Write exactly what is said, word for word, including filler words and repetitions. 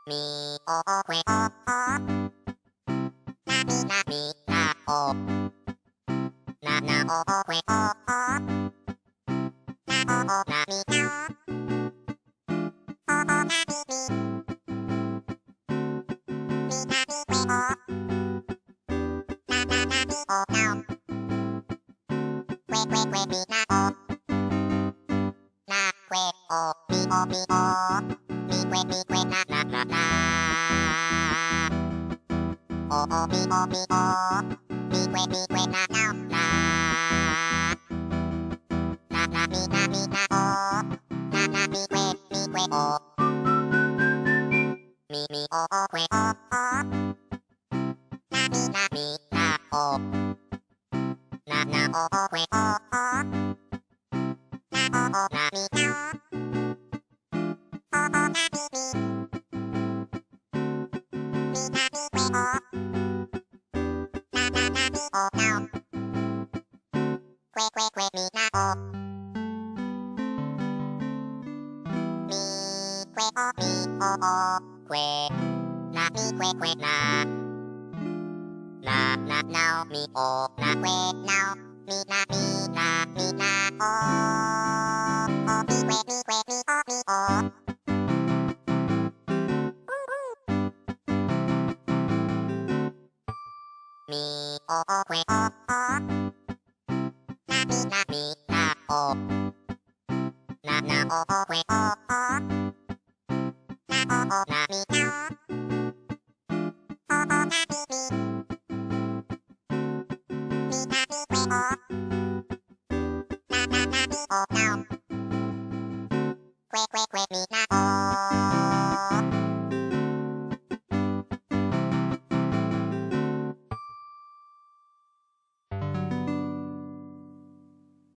みおくえおなみなみなおななおくえおなおなみなおおなみみみなみくえおなななみおなおくえくえくえみなおなくえおみおみおみくえみくえななななおおみおみおみくえみくえななおなななみなみなおななみくえみくえおみみおくえおなみなみなおななおくえおなおなみなおおなみみみなみくえおなななみおなおくえくえくえみなおみくえおみおおくえなみくえくえななななおみおなくえなおみなみなみなおおみくえみくえみおみおみおくえおなみなみなおななおくえおなおなみなおおなみみみなみくえおなななみおなおくえくえくえみなお